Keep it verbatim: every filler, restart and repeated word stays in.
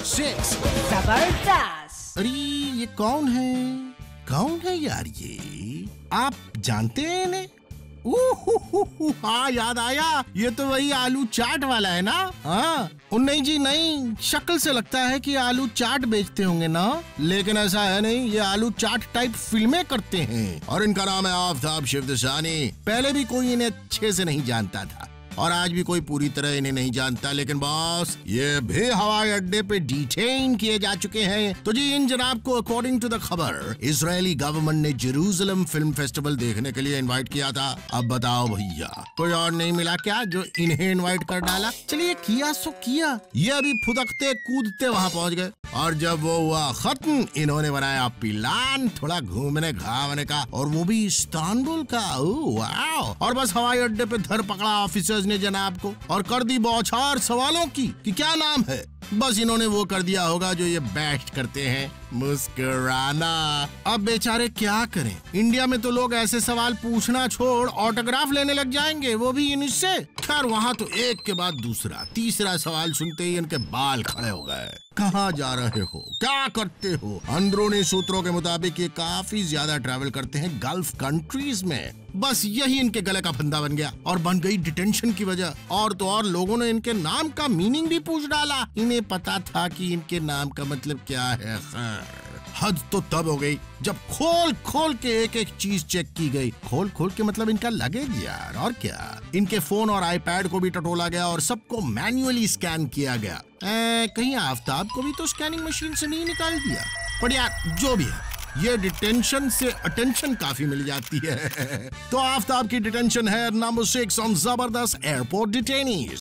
Six. जबरदस्त। अरे ये कौन है? कौन है यार ये? आप जानते हैं इन्हें? ओह हाँ, याद आया, ये तो वही आलू चाट वाला है ना? हाँ नहीं जी नहीं, शक्ल से लगता है कि आलू चाट बेचते होंगे ना, लेकिन ऐसा है नहीं, ये आलू चाट टाइप फिल्में करते हैं और इनका नाम है आफताब शिवदसानी। पहले भी कोई इन्हें अच्छे से नहीं जानता था और आज भी कोई पूरी तरह इन्हें नहीं जानता, लेकिन बॉस ये भी हवाई अड्डे पे डिटेन किए जा चुके हैं। तो जी इन जनाब को अकॉर्डिंग टू द खबर इजरायली गवर्नमेंट ने जेरूसलम फिल्म फेस्टिवल देखने के लिए इनवाइट किया था। अब बताओ भैया, कोई और नहीं मिला क्या जो इन्हें इनवाइट कर डाला? चलिए किया सो किया, ये अभी फुदकते कूदते वहाँ पहुँच गए और जब वो हुआ खत्म, इन्होंने बनाया प्लान थोड़ा घूमने घामने का, और वो भी इस्तांबुल का। वाह! और बस हवाई अड्डे पे धर पकड़ा ऑफिसर्स ने जनाब को और कर दी बौछार सवालों की कि क्या नाम है। बस इन्होंने वो कर दिया होगा जो ये बेस्ट करते हैं, मुस्कुराना। अब बेचारे क्या करें, इंडिया में तो लोग ऐसे सवाल पूछना छोड़ ऑटोग्राफ लेने लग जाएंगे, वो भी इनसे। खैर वहाँ तो एक के बाद दूसरा तीसरा सवाल सुनते ही इनके बाल खड़े हो गए। कहाँ जा रहे हो, क्या करते हो? अंदरूनी सूत्रों के मुताबिक ये काफी ज्यादा ट्रैवल करते हैं गल्फ कंट्रीज में। बस यही इनके गले का फंदा बन गया और बन गई डिटेंशन की वजह। और तो और लोगों ने इनके नाम का मीनिंग भी पूछ डाला। इन्हें पता था कि इनके नाम का मतलब क्या है। हद तो तब हो गई जब खोल खोल के एक एक चीज चेक की गई। खोल खोल के मतलब इनका लगेज यार, और क्या। इनके फोन और आईपैड को भी टटोला गया और सबको मैन्युअली स्कैन किया गया। ए, कहीं आफताब को भी तो स्कैनिंग मशीन से नहीं निकाल दिया? पर यार जो भी है, ये डिटेंशन से अटेंशन काफी मिल जाती है। तो आफताब की डिटेंशन है नंबर सिक्स ऑन जबरदस्त एयरपोर्ट डिटेनीज।